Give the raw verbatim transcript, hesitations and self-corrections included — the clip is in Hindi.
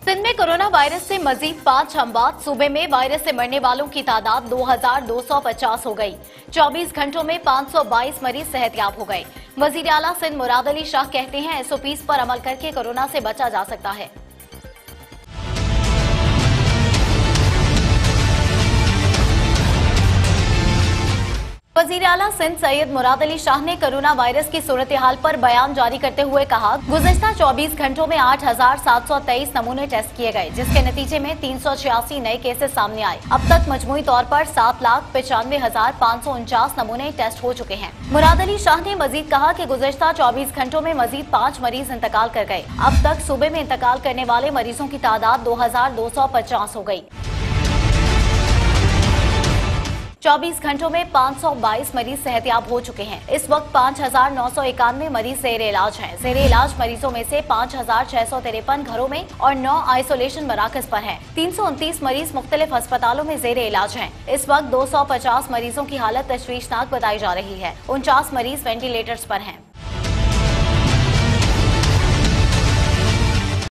सिंध में कोरोना वायरस से मजीद पांच हमवात। सूबे में वायरस से मरने वालों की तादाद दो हजार दो सौ पचास हो गई। चौबीस घंटों में पांच सौ बाईस मरीज सेहतयाब हो गए। वजीर आला सिंध मुराद अली शाह कहते हैं एसओपीज पर अमल करके कोरोना से बचा जा सकता है। वजीर आला सिंध सैयद मुराद अली शाह ने कोरोना वायरस की सूरत हाल पर बयान जारी करते हुए कहा, गुज़िश्ता चौबीस घंटों में आठ हजार सात सौ तेईस नमूने टेस्ट किए गए, जिसके नतीजे में तीन सौ छियासी नए केसेस सामने आए। अब तक मजमूई तौर पर सात लाख पचानवे हजार पाँच सौ उनचास नमूने टेस्ट हो चुके हैं। मुराद अली शाह ने मजीद कहा कि गुज़िश्ता चौबीस घंटों में मजीद पाँच मरीज इंतकाल कर गए। अब तक सूबे में इंतकाल करने वाले मरीजों की तादाद दो हजार दो सौ पचास हो गई। चौबीस घंटों में पाँच सौ बाईस मरीज सेहतयाब हो चुके हैं। इस वक्त पाँच हजार नौ सौ इक्यानवे मरीज जेरे इलाज हैं। जेरे इलाज मरीजों में से पाँच हजार छह सौ तिरपन घरों में और नौ आइसोलेशन मराकज पर हैं। तीन सौ उनतीस मरीज मुख्तलिफ अस्पतालों में जेरे इलाज हैं। इस वक्त दो सौ पचास मरीजों की हालत तशवीशनाक बताई जा रही है। उनचास मरीज वेंटिलेटर्स पर हैं।